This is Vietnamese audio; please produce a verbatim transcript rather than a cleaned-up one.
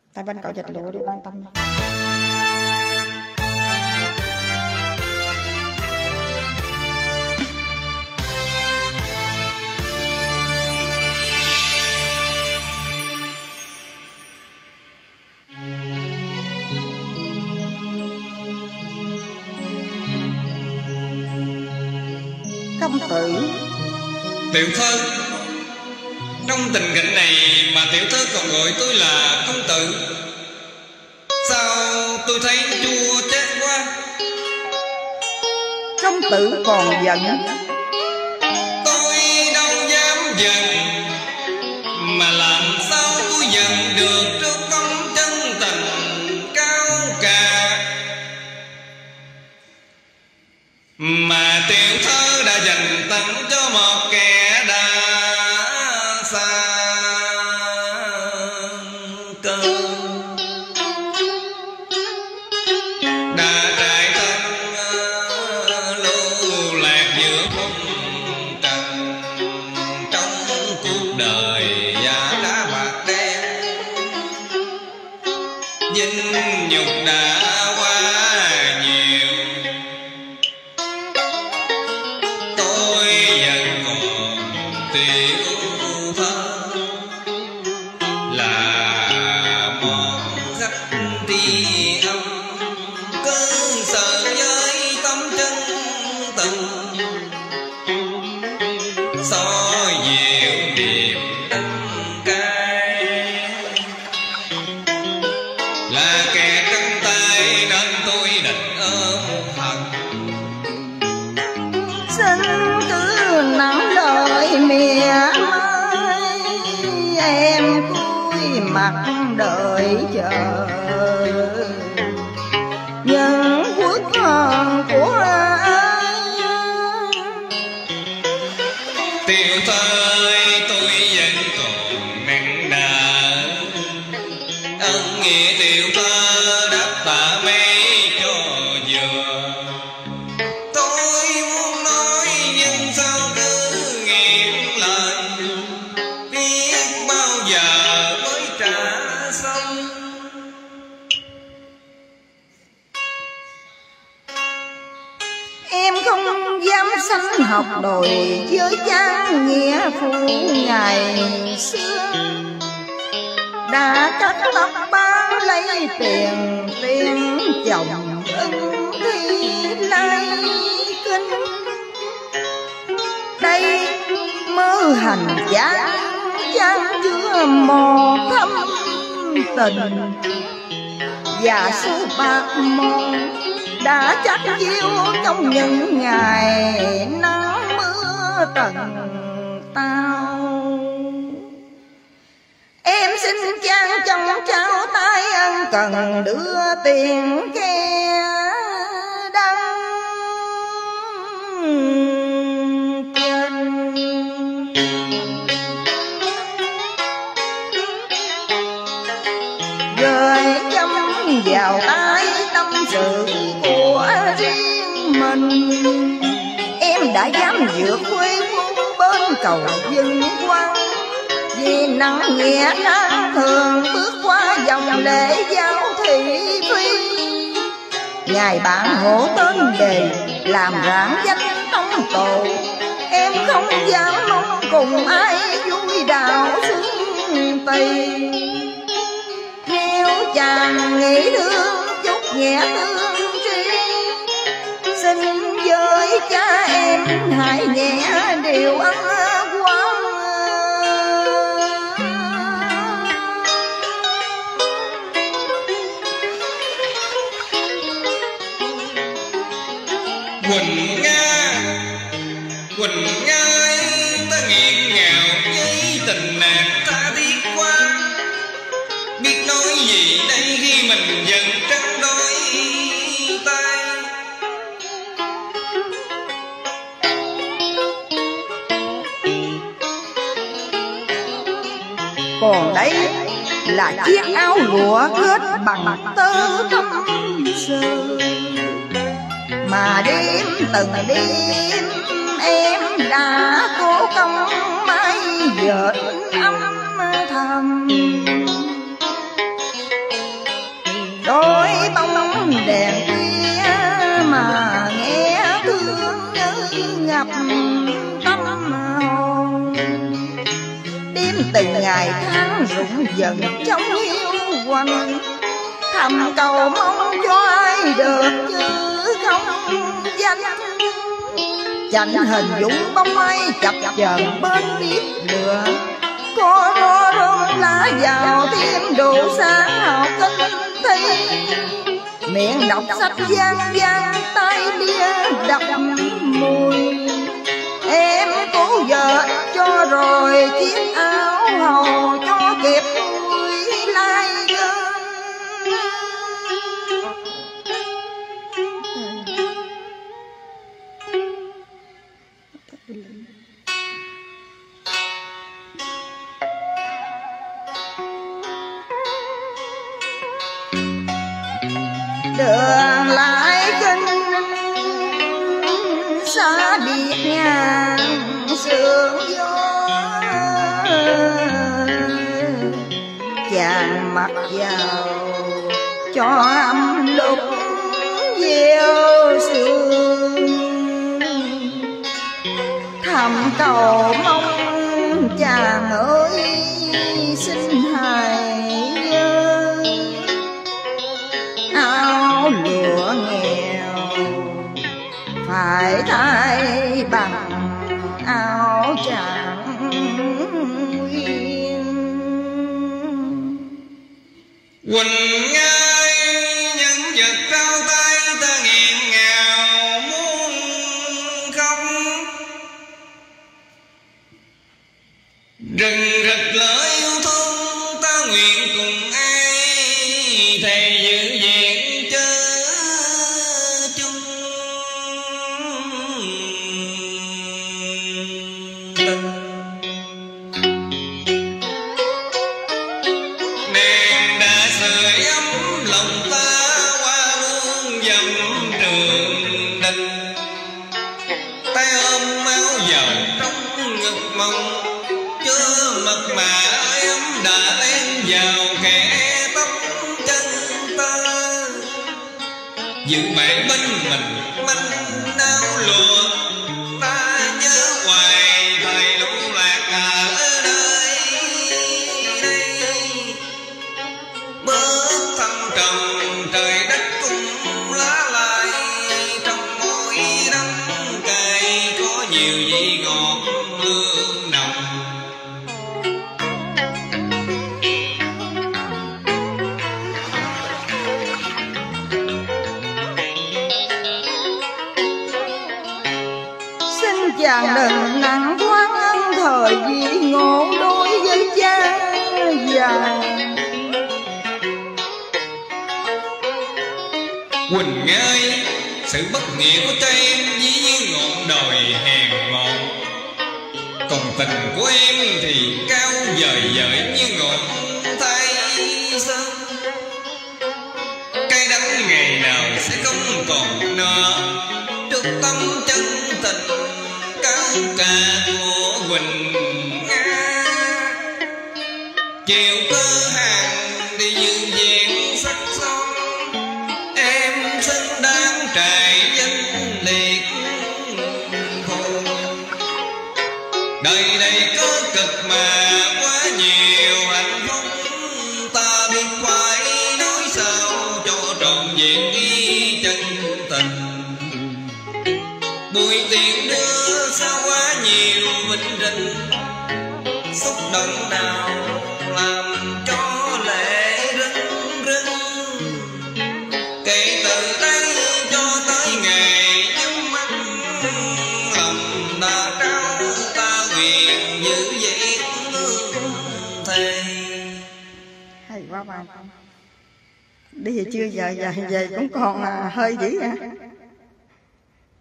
Tại bên cậu dịch lụa đi quan tâm. Công tử. Tiểu thơ, trong tình cảnh này mà tiểu thơ còn gọi tôi là công tử, sao tôi thấy chua chát quá. Công tử còn giận? Tôi đâu dám giận, mà làm sao tôi giận được trước công chân tình cao cả mà tiểu thơ đã dành tặng cho một kẻ đã xa cơ, đã trải thân lưu lạc giữa phong trần. Trong cuộc đời giá đã bạc đen, dinh nhục đã quá nhiều, tôi vẫn còn tiểu thơ là một khách tri âm, cứ sợ với tâm chân tình soi dịu điềm đắng cay, là kẻ căng tay nên tôi định ôm hận. Xin cứ nắng đợi mẹ mai, em cúi mặt đợi chờ những quốc hận của ai. Tiểu thơ ơi, tôi vẫn còn nặng nợ ân nghĩa tiểu thơ đáp tạ mấy cho vừa. Tôi muốn nói nhưng sao cứ nghiện lời, biết bao giờ mới trả xong. Em không dám sanh học đòi với cha nghĩa phụ ngày xưa, đã cắt tóc bán lấy tiền tiền chồng ưng thi lai kinh. Đây mơ hành giá chan chứa mò thâm tình, và số bạc mòn đã chắc chiêu trong những ngày nắng mưa trần tao. Em xin chan trong trao tay ân cần đưa tiền khe đăng trên, gửi châm vào tay tâm sự của riêng mình. Em đã dám vượt quê quân bên cầu Vinh Quang, vì nặng nghĩa đáng thường bước qua dòng lễ giao thị phi. Ngài bạn hổ tên đề làm rạng danh tông tổ, em không dám mong cùng ai vui đạo xuân tây. Nếu chàng nghĩ thương chút nhẹ thương tri, xin với cha em hãy nhẹ điều ân quan. Quỳnh Nga, Quỳnh Nga ơi, ta nghiện ngào với tình nàng ta thiết quá. Biết nói gì đây khi mình dần trắng đôi tay. Còn đấy là chiếc áo lụa kết bằng tơ thâm sơ, mà đêm từng đêm em đã cố công may dệt âm thầm. tâm hồn. Đêm từng ngày tháng rụng dần trong hiu quạnh, thầm cầu mong cho ai được chứ không danh. Chạnh hình dũng bóng mây chập chờn bên bếp lửa, có rô rôm lá vào thêm đồ sáng học kinh thi. Miệng đọc sách gian gian tay bia đập mùi, em cố vợ cho rồi chiếc áo hầu cho kịp vui lai gơn. Đường lại kinh xa biệt ngàn sương gió, chàng mặc vào cho âm lúc gieo sương. Thầm cầu mong chàng ơi xin hãy nhớ, áo lụa nghèo phải thay bằng áo trắng nguyên. Quỳnh ơi nhân vật trao tay ta nghẹn ngào muốn khóc, rừng rực lời yêu thương ta nguyện cùng ai thầy giữ diện chớ chung tình. Nàng đã sưởi ấm lòng ta qua muôn dặm trường đình, tay ôm áo dầu trong ngực mong chứa mật mà ấm đã len vào kẻ tóc chân ta. Giữ bạn bên mình manh áo lụa, ta nhớ hoài thời lũ lạc ở nơi đây. Bước thăm trầm trời đất cùng lá lại, trong môi đắng cay có nhiều vị ngọt hương nồng. Chàng đừng nặng quán ân thời vì ngộ đối với cha già. Quỳnh ơi sự bất nghĩa của cho em ví như ngọn đồi hèn mọn, còn tình của em thì cao vời vợi như ngọn thái sơn. Cái đắng ngày nào sẽ không còn nợ, trước tâm chân tình cao cả của Quỳnh Nga. Chiều cơ hàng đi như diện sắc son, em xứng đáng trải danh liệt khôn. Đời này có cực mà quá nhiều hạnh phúc, ta biết phải nói sao cho trọn vẹn ý chân tình. Buổi tiệc đưa sao quá nhiều vinh rình, xúc động nào làm cho lệ rưng rưng. Kể từ đây cho tới ngày nhắm mắt, lòng ta trao ta nguyện giữ vẹn hương thề. Hay quá ba. Bây giờ chưa giờ giờ về cũng còn hơi dữ hả?